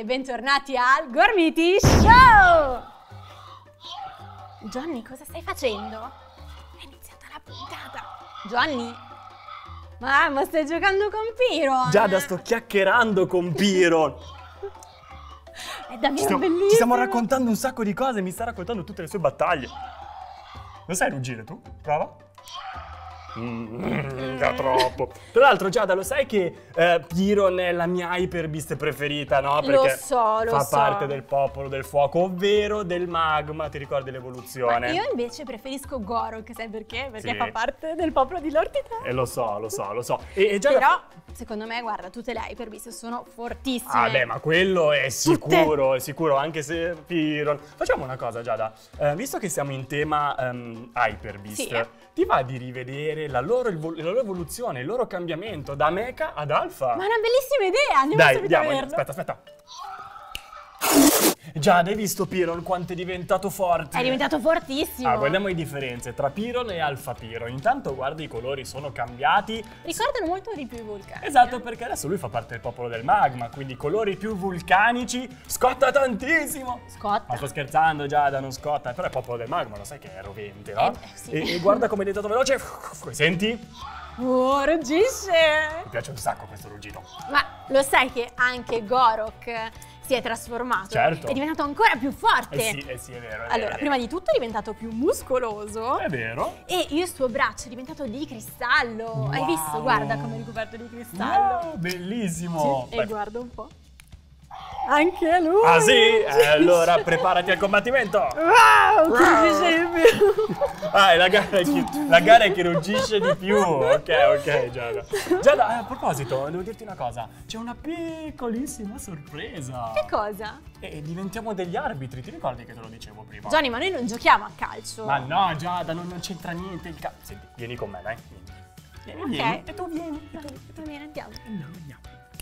e bentornati al Gormiti Show! Johnny, cosa stai facendo? È iniziata la puntata. Johnny? Ma stai giocando con Piron? Giada, sto chiacchierando con Piron. È davvero bellissimo. Ci stiamo raccontando un sacco di cose, mi sta raccontando tutte le sue battaglie. Lo sai ruggire tu? Prova. Già troppo. Tra l'altro, Giada, lo sai che Piron è la mia Hyper Beast preferita, no? Perché lo so. fa parte del popolo del fuoco, ovvero del magma. Ti ricordi l'evoluzione? Ma io invece preferisco Gorok, sai perché? Perché Sì. fa parte del popolo di Lord Titania. Lo so. E Giada... Però, secondo me, guarda, tutte le Hyper Beast sono fortissime. Ah beh, ma quello è sicuro, anche se Piron... Facciamo una cosa, Giada, visto che siamo in tema Hyper Beast, Sì. ti va di rivedere la loro evoluzione, il loro cambiamento da Mecha ad Alpha? Ma è una bellissima idea, andiamo Dai, subito a andiamo, vederlo. aspetta. Giada, hai visto Piron quanto è diventato forte? È diventato fortissimo. Guardiamo le differenze tra Piron e Alpha Piron. Intanto guarda, i colori sono cambiati. Ricordano molto di più i vulcani. Esatto, perché adesso lui fa parte del popolo del magma, quindi colori più vulcanici, scotta tantissimo. Scotta. Ma sto scherzando, Giada, non scotta, però è popolo del magma, lo sai che è rovente, no? Sì. E guarda come è diventato veloce, senti? Oh, ruggisce. Mi piace un sacco questo ruggito. Ma lo sai che anche Gorok si è trasformato? Certo. È diventato ancora più forte. Eh sì, è vero. Allora, prima di tutto è diventato più muscoloso. È vero. E il suo braccio è diventato di cristallo. Hai Wow. visto? Guarda come è ricoperto di cristallo. Wow, bellissimo. Sì, e guarda un po'. Anche lui. Ah sì? Allora preparati al combattimento. Wow, che ruggisce di più. Ah, la gara è chi ruggisce di più. Ok, Giada. Giada, a proposito, devo dirti una cosa. C'è una piccolissima sorpresa. Che cosa? E diventiamo degli arbitri, ti ricordi che te lo dicevo prima? Johnny, ma noi non giochiamo a calcio. Ma no, Giada, non c'entra niente il Senti, vieni con me, dai. Vieni. Ok. E tu vieni. Va bene, andiamo. Andiamo.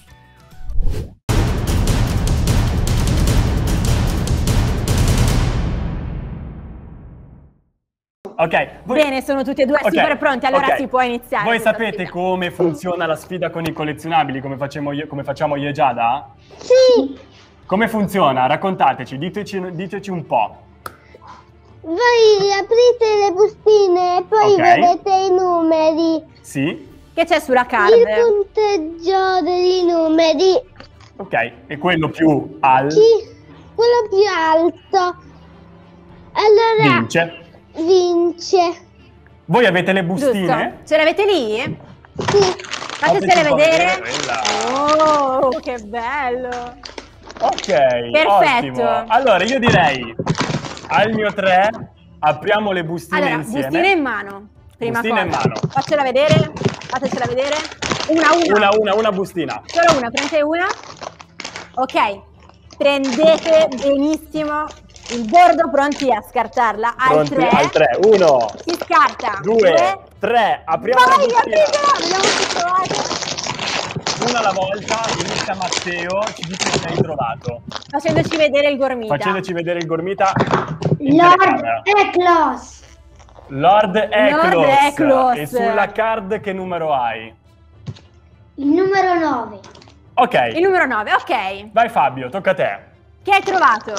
Ok, Bene, sono tutti e due super pronti, allora si può iniziare. Voi questa sapete sfida. come funziona la sfida con i collezionabili, come facciamo io e Giada? Sì, Come funziona? Raccontateci, diteci un po'. voi aprite le bustine e poi Ok. vedete i numeri, Sì? Che c'è sulla il card? punteggio dei numeri, Ok, e quello più alto quello più alto, allora vince. Voi avete le bustine? Giusto? Ce l'avete lì? Sì, Fatecele un po' vedere. quella. Oh, che bello. Ok, Perfetto. ottimo. Allora io direi al mio 3 apriamo le bustine Allora, insieme. bustine in mano. Prima Bustine in cosa. mano. Fatecela vedere. Fatecela vedere. Una bustina. Solo una, prendete una. Ok. Prendete benissimo il bordo pronti a scartarla. Pronti Al 3. al 3. 1, Si scarta. 2, 3. Apriamo la Vai, bustina. apritela. Vediamo se trovate. Una alla volta. Inizia Matteo. Ci dice che hai trovato. Facendoci vedere il gormita. Facendoci vedere il gormita in Lord telecamera. Eklos, Lord Eklos. Eklos. E sulla card che numero hai? il numero 9, Ok. Il numero 9, ok. Vai Fabio, tocca a te. Che hai trovato?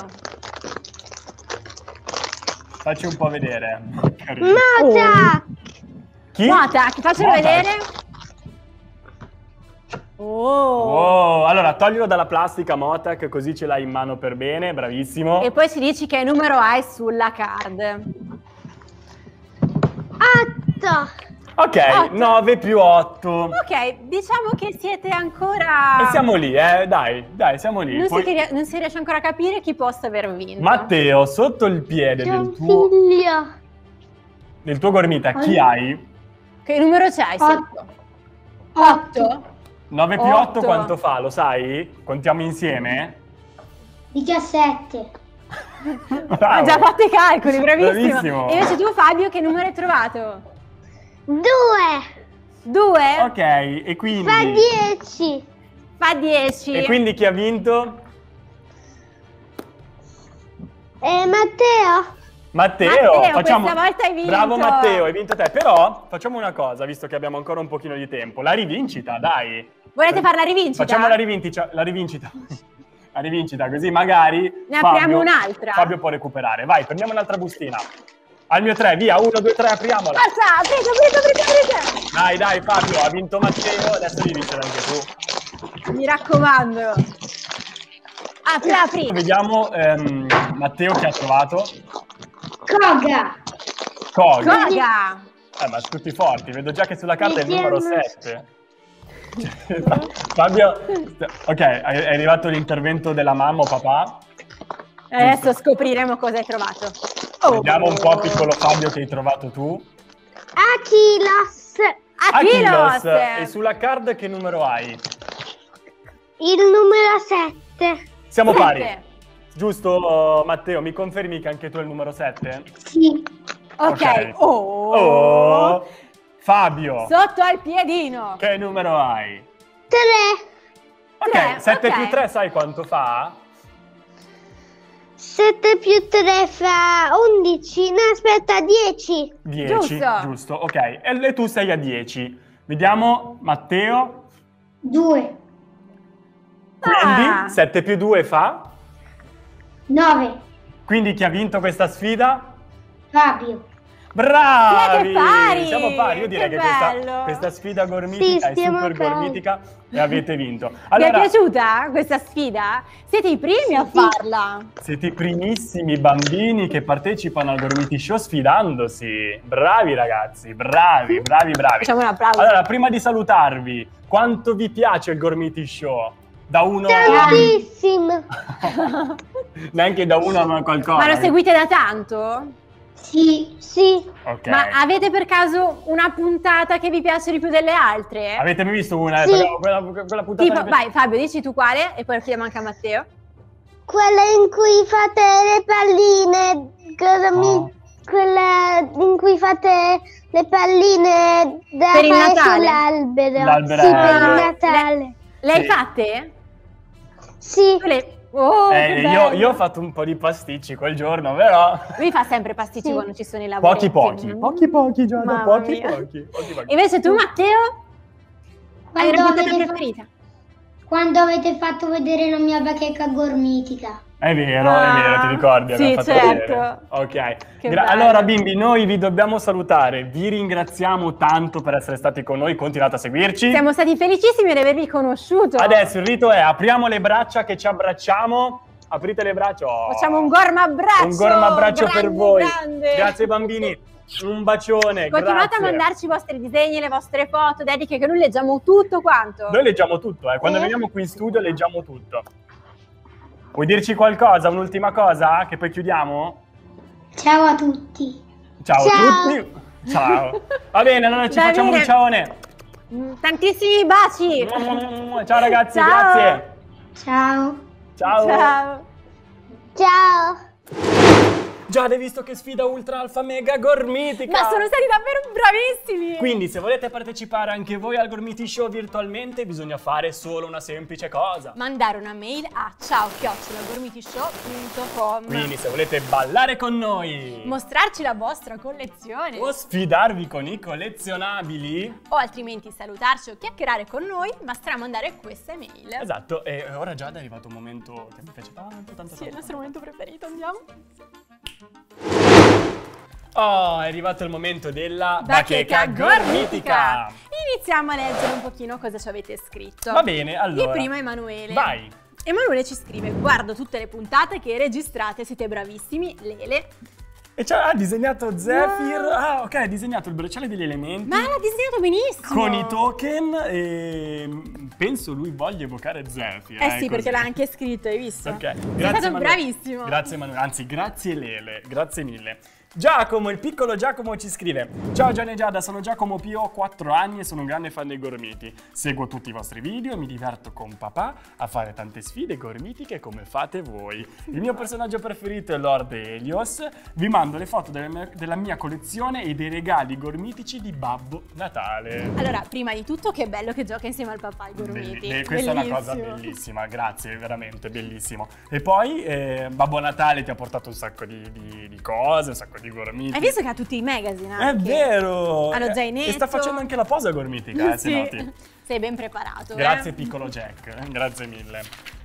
Facci un po' vedere. Mota, Chi? Mota, ti faccio Mota. vedere. Oh. Oh, allora toglilo dalla plastica Motac, così ce l'hai in mano per bene, bravissimo. E poi ci dici che numero hai sulla card. 8, Ok, 8. 9 più 8. Ok, diciamo che siete ancora... E siamo lì, dai, siamo lì. Non, Poi- non si riesce ancora a capire chi possa aver vinto. Matteo, sotto il piede c'è un del figlio, tuo gormita, chi hai? Che numero c'hai? 8, 8? 9 più 8 8. quanto fa, lo sai? Contiamo insieme? 17, Ha già fatto i calcoli, bravissimo. Bravissimo. E invece tu Fabio che numero hai trovato? 2, 2? Ok, e quindi... fa 10, Fa 10. E quindi chi ha vinto? Matteo, Matteo, facciamo... questa volta hai vinto. Bravo Matteo, hai vinto te. Però facciamo una cosa, visto che abbiamo ancora un pochino di tempo. La rivincita, dai. Volete fare la rivincita? Facciamo la rivincita. la rivincita, così magari Ne apriamo un'altra. Fabio può recuperare. Vai, prendiamo un'altra bustina. Al mio 3, via, 1, 2, 3, apriamola. Forza, aprite. Dai, Fabio, ha vinto Matteo, adesso devi vincere anche tu. Mi raccomando. Apri. Vediamo Matteo che ha trovato. Koga. Koga. Ma tutti forti, vedo già che sulla carta è il numero 7. Fabio, ok, è arrivato l'intervento della mamma o papà. Adesso scopriremo cosa hai trovato. Vediamo un po', piccolo Fabio, che hai trovato tu. Achilos. E sulla card che numero hai? Il numero 7. Siamo pari. 7. Giusto, Matteo, mi confermi che anche tu hai il numero 7? Sì. Ok. Oh. Fabio, Sotto al piedino. che numero hai? 3. Ok, 3, 7 ok. più 3 sai quanto fa? 7 più 3 fa 11. No, aspetta, 10. 10, giusto, ok. E tu sei a 10. Vediamo, Matteo. 2. Quindi 7 più 2 fa? 9. Quindi chi ha vinto questa sfida? Fabio. Bravi! Siete pari! Siamo pari, io direi Che che bello! questa sfida gormitica Sì, è stiamo super pari. gormitica e avete vinto. Vi è Allora, piaciuta questa sfida? Siete i primi a farla. siete i primissimi bambini che partecipano al Gormiti Show sfidandosi. Bravi ragazzi, bravi. Facciamo un applauso. Allora, prima di salutarvi, quanto vi piace il Gormiti Show? Da 1 Tantissimo. neanche da 1 a qualcosa. Ma lo seguite da tanto? Sì. Ok. Ma avete per caso una puntata che vi piace di più delle altre? Avete mai visto una? Sì. Quella puntata Tipo, di- vai Fabio, dici tu quale e poi chiediamo anche a Matteo. Quella in cui fate le palline. Quella in cui fate le palline da Per il fare Natale? sull'albero. L'albero. Sì, per il Ah. Natale. Le hai Sì. fatte? Sì. Oh, che bello. io ho fatto un po' di pasticci quel giorno, però Lui fa sempre pasticci Sì. quando ci sono i lavori. pochi, Giada, Mamma pochi. mia. Invece tu, Matteo, hai una puntata preferita? Quando avete fatto vedere la mia bacheca gormitica. È vero, ti ricordi? Sì, abbiamo fatto certo. vedere. Ok. Che bello. Allora, bimbi, noi vi dobbiamo salutare. Vi ringraziamo tanto per essere stati con noi. Continuate a seguirci. Siamo stati felicissimi di avervi conosciuto. Adesso il rito è apriamo le braccia che ci abbracciamo. Aprite le braccia. Oh. Facciamo un gorma abbraccio. Un gorma abbraccio grande, per voi. grande. Grazie bambini. Un bacione. Continuate grazie. a mandarci i vostri disegni, le vostre foto, dediche, che noi leggiamo tutto quanto. Noi leggiamo tutto, Quando veniamo qui in studio leggiamo tutto. Vuoi dirci qualcosa? Un'ultima cosa? Che poi chiudiamo? Ciao a tutti. Ciao Ciao. a tutti. Ciao. Va bene, allora ci Va facciamo bene. un ciaone. Tantissimi baci. Ciao ragazzi, Ciao. grazie. Ciao. Ciao. Ciao. Ciao. Già hai visto che sfida ultra alfa mega gormitica. Ma sono stati davvero bravissimi. Quindi se volete partecipare anche voi al Gormiti Show virtualmente bisogna fare solo una semplice cosa. Mandare una mail a ciao@gormitishow.com. Quindi se volete ballare con noi Mostrarci la vostra collezione. o sfidarvi con i collezionabili. O altrimenti salutarci o chiacchierare con noi, basta mandare questa email. Esatto, e ora già è arrivato un momento che mi piace tanto. Sì, è il nostro momento preferito, andiamo. Oh, è arrivato il momento della Bacheca gormitica. Iniziamo a leggere un pochino cosa ci avete scritto. Va bene, allora. Il primo è Emanuele. Vai. Emanuele ci scrive: guardo tutte le puntate che registrate, siete bravissimi, Lele. E ha disegnato Zephyr. Ah, ok, ha disegnato il bracciale degli elementi. Ma l'ha disegnato benissimo. Con i token e penso lui voglia evocare Zephyr. Eh sì, perché l'ha anche scritto, hai visto? Ok, Sei grazie stato Manuele. bravissimo. Grazie Emanuele, anzi grazie Lele, grazie mille. Giacomo, il piccolo Giacomo ci scrive: ciao Gianni e Giada, sono Giacomo Pio, ho 4 anni e sono un grande fan dei gormiti. Seguo tutti i vostri video e mi diverto con papà a fare tante sfide gormitiche come fate voi. Il mio personaggio preferito è Lord Helios. Vi mando le foto della mia collezione e dei regali gormitici di Babbo Natale. Allora, prima di tutto, che bello che gioca insieme al papà ai gormiti. Questa è una cosa bellissima, grazie, veramente bellissimo. E poi Babbo Natale ti ha portato un sacco di cose, un sacco di gormiti. Hai visto che ha tutti i magazine È anche? vero! Hanno zainetto. E sta facendo anche la posa gormitica, se Sì. noti. Sei ben preparato. Grazie piccolo Jack, grazie mille.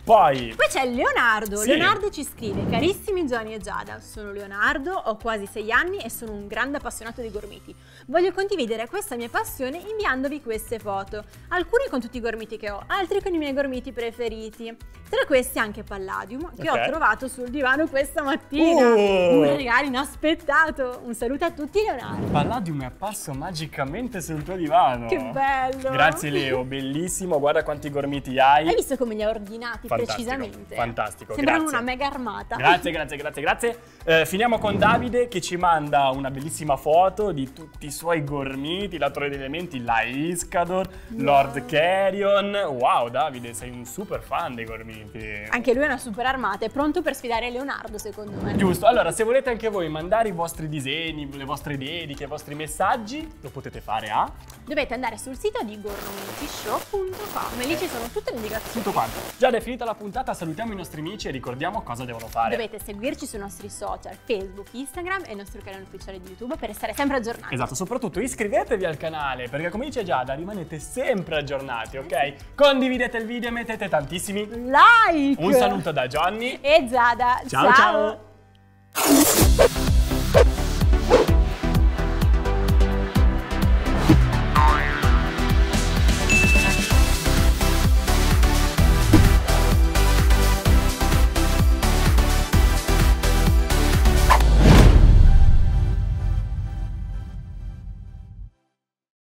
Poi Poi c'è Leonardo. Sì. Leonardo ci scrive: carissimi Johnny e Giada, sono Leonardo, ho quasi 6 anni e sono un grande appassionato di gormiti. Voglio condividere questa mia passione inviandovi queste foto, alcune con tutti i gormiti che ho, altri con i miei gormiti preferiti. Tra questi anche Palladium, che Ok. ho trovato sul divano questa mattina. Un regalo inaspettato. Un saluto a tutti, Leonardo. Palladium è apparso magicamente sul tuo divano. Che bello! Grazie Leo, bellissimo, guarda quanti gormiti hai. Hai visto come li ha ordinati Fantastico, precisamente? fantastico, Sembrano grazie. una mega armata. Grazie. Finiamo con Davide che ci manda una bellissima foto di tutti i suoi gormiti, la Torre degli Elementi, la Iscador, Lord Carrion. Wow, Davide, sei un super fan dei gormiti. Anche lui è una super armata, è pronto per sfidare Leonardo, secondo me. Giusto, allora se volete anche voi mandare i vostri disegni, le vostre dediche, i vostri messaggi, lo potete fare a Dovete andare sul sito di gormitishow.com e lì ci sono tutte le indicazioni. tutto quanto. Già è finita la puntata, salutiamo i nostri amici e ricordiamo cosa devono fare. Dovete seguirci sui nostri social, Facebook, Instagram e il nostro canale ufficiale di YouTube per restare sempre aggiornati. Esatto, soprattutto iscrivetevi al canale perché come dice Giada rimanete sempre aggiornati, ok? Condividete il video e mettete tantissimi Like! Un saluto da Johnny. E Giada, Ciao ciao.